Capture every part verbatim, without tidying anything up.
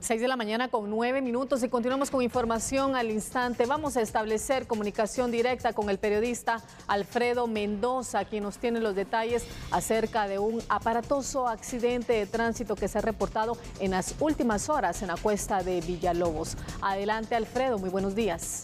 seis de la mañana con nueve minutos y continuamos con información al instante. Vamos a establecer comunicación directa con el periodista Alfredo Mendoza, quien nos tiene los detalles acerca de un aparatoso accidente de tránsito que se ha reportado en las últimas horas en la cuesta de Villalobos. Adelante, Alfredo, muy buenos días.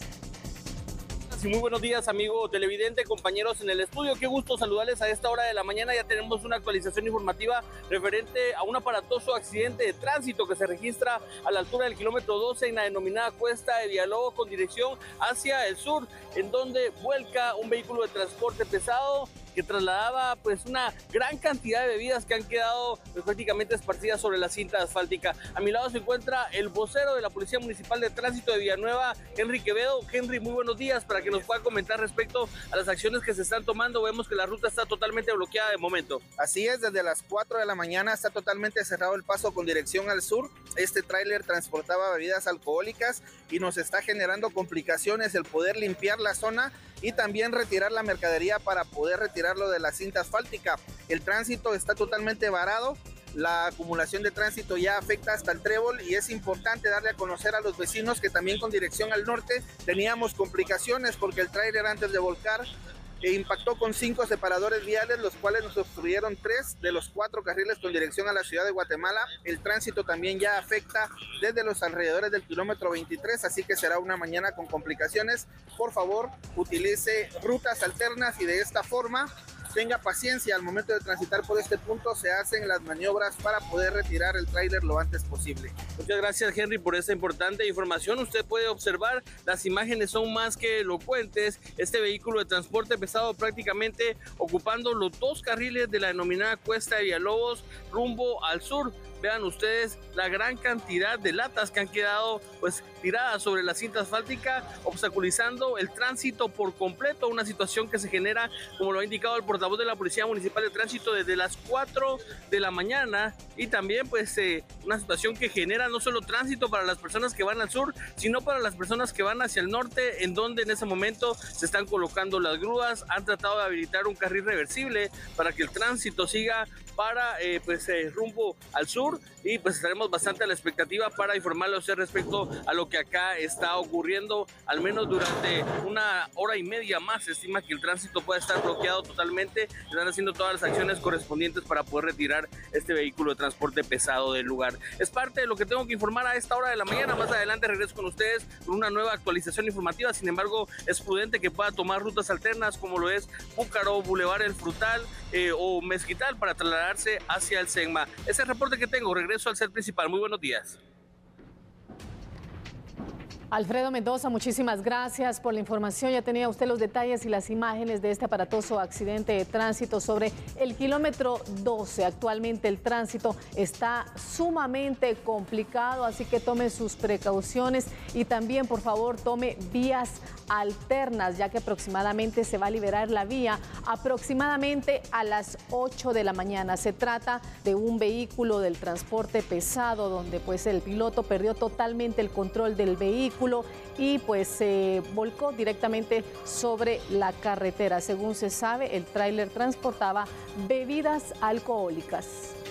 Muy buenos días, amigo televidente, compañeros en el estudio. Qué gusto saludarles a esta hora de la mañana. Ya tenemos una actualización informativa referente a un aparatoso accidente de tránsito que se registra a la altura del kilómetro doce en la denominada cuesta de Villalobos con dirección hacia el sur, en donde vuelca un vehículo de transporte pesado que trasladaba pues una gran cantidad de bebidas que han quedado pues, prácticamente esparcidas sobre la cinta asfáltica. A mi lado se encuentra el vocero de la Policía Municipal de Tránsito de Villanueva, Henry Quevedo. Henry, muy buenos días, para que nos pueda comentar respecto a las acciones que se están tomando. Vemos que la ruta está totalmente bloqueada de momento. Así es, desde las cuatro de la mañana está totalmente cerrado el paso con dirección al sur. Este tráiler transportaba bebidas alcohólicas y nos está generando complicaciones el poder limpiar la zona y también retirar la mercadería para poder retirarlo de la cinta asfáltica. El tránsito está totalmente varado, la acumulación de tránsito ya afecta hasta el trébol y es importante darle a conocer a los vecinos que también con dirección al norte teníamos complicaciones porque el tráiler antes de volcar e impactó con cinco separadores viales, los cuales nos obstruyeron tres de los cuatro carriles con dirección a la ciudad de Guatemala. El tránsito también ya afecta desde los alrededores del kilómetro veintitrés, así que será una mañana con complicaciones. Por favor, utilice rutas alternas y de esta forma tenga paciencia al momento de transitar por este punto. Se hacen las maniobras para poder retirar el tráiler lo antes posible. Muchas gracias, Henry, por esta importante información. Usted puede observar, las imágenes son más que elocuentes. Este vehículo de transporte pesado prácticamente ocupando los dos carriles de la denominada cuesta de Villalobos rumbo al sur. Vean ustedes la gran cantidad de latas que han quedado pues tiradas sobre la cinta asfáltica, obstaculizando el tránsito por completo, una situación que se genera, como lo ha indicado el portavoz de la Policía Municipal de Tránsito, desde las cuatro de la mañana, y también pues eh, una situación que genera no solo tránsito para las personas que van al sur, sino para las personas que van hacia el norte, en donde en ese momento se están colocando las grúas. Han tratado de habilitar un carril reversible para que el tránsito siga para eh, pues eh, rumbo al sur, y pues estaremos bastante a la expectativa para informarle a usted respecto a lo que acá está ocurriendo. Al menos durante una hora y media más se estima que el tránsito pueda estar bloqueado totalmente. Están haciendo todas las acciones correspondientes para poder retirar este vehículo de transporte pesado del lugar. Es parte de lo que tengo que informar a esta hora de la mañana. Más adelante regreso con ustedes con una nueva actualización informativa. Sin embargo, es prudente que pueda tomar rutas alternas como lo es Búcaro, Boulevard El Frutal eh, o Mezquital para trasladarse hacia el SEGMA. Ese es el reporte que tengo. Regreso al set principal. Muy buenos días. Alfredo Mendoza, muchísimas gracias por la información. Ya tenía usted los detalles y las imágenes de este aparatoso accidente de tránsito sobre el kilómetro doce. Actualmente el tránsito está sumamente complicado, así que tome sus precauciones y también, por favor, tome vías alternas, ya que aproximadamente se va a liberar la vía aproximadamente a las ocho de la mañana. Se trata de un vehículo del transporte pesado donde pues el piloto perdió totalmente el control del vehículo y pues se volcó directamente sobre la carretera. Según se sabe, el tráiler transportaba bebidas alcohólicas.